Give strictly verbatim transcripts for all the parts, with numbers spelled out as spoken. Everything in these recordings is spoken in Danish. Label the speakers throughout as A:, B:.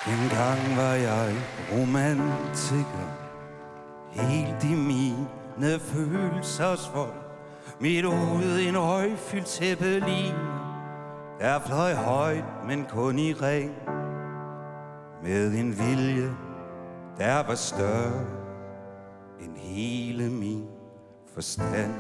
A: Engang var jeg romantiker, helt i mine følelsers vold. Mit hoved en røgfyldt zeppelin, der fløj højt, men kun i ring. Med en vilje, der var større end hele min forstand.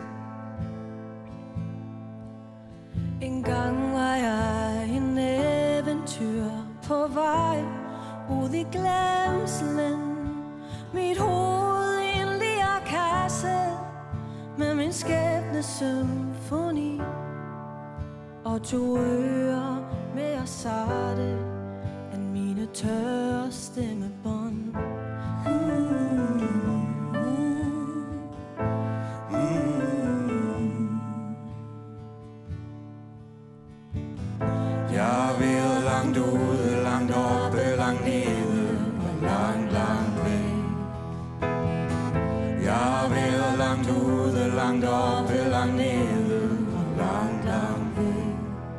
B: Engang var jeg en eventyr på vej ud i glemselen. Mit hoved i en lirkasse med min skæbne symfoni, og to ører mere sarte end mine tørre stemmebånd. Mm.
A: Jeg har været langt ude, langt oppe, langt nede og langt, langt væk. Jeg har været langt ude, langt oppe, langt nede og langt, langt væk.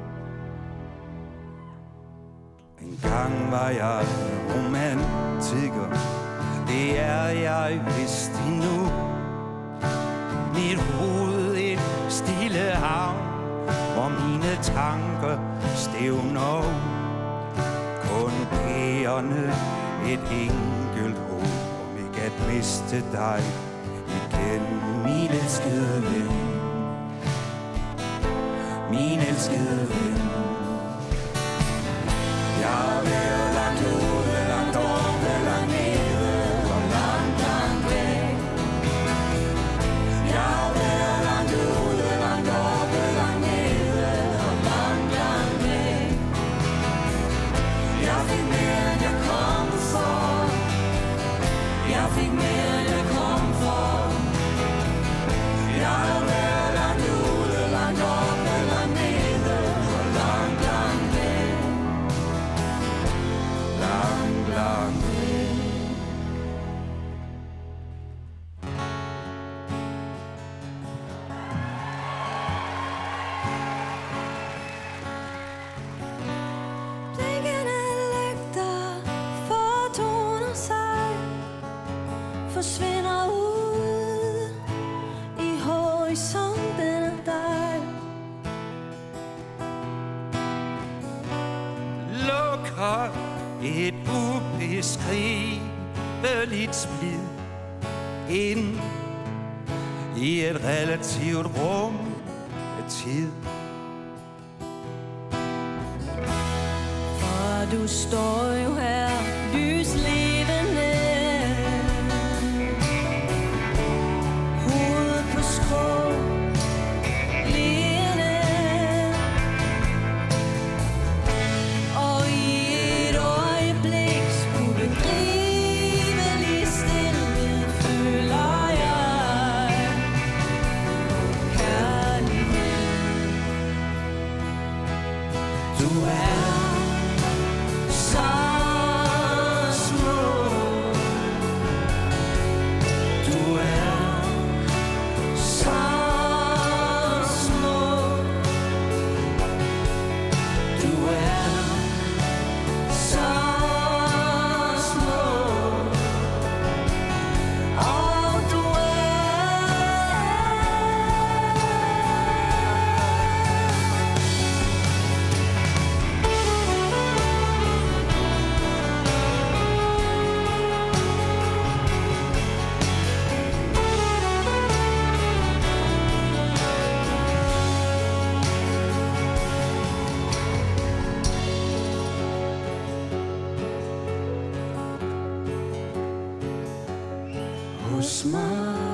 A: En gang var jeg romantiker, det er jeg vist endnu. Mit hoved et stille havn, hvor mine tanker stævner ud. Kun pærerne et enkelt håb om ikke at miste dig igen, min elskede ven. Min elskede ven. Jeg har været langt ude, langt oppe, langt nede og langt, langt væk. Jeg har været langt ude, langt oppe, langt nede og langt, langt væk. Jeg fik mere end jeg kom for. Jeg fik mere end jeg kom for. Jeg har været langt ude, langt oppe, langt nede og langt, langt væk. Langt, langt væk.
B: Blikkende lygter fortoner sig, forsvinder ud i horisonten af dig.
A: Lukker et ubeskriveligt splid ind i et relativt rum af tid.
B: For du står jo her lyslevende, hovedet på skrå, leende, og i et øjebliks ubegribelig stillhed føler jeg kærlighed.
A: Du er
B: Så smuk,
A: du er
B: så smuk,
A: du er
B: så smuk, og du
A: hos mig.